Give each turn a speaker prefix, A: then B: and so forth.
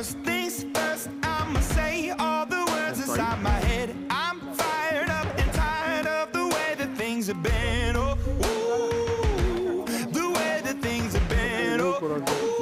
A: First things first, I'ma say all the words inside my head. I'm fired up and tired of the way that things have been. Oh, ooh, the way that things have been. Oh, ooh.